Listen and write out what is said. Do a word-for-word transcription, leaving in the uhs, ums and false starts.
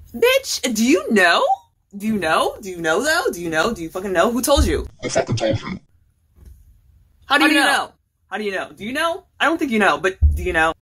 Bitch, do you know? Do you know? Do you know though? Do you know? Do you fucking know? Who told you? I fucking told you. How do you, How do you know? know? How do you know? Do you know? I don't think you know, but do you know?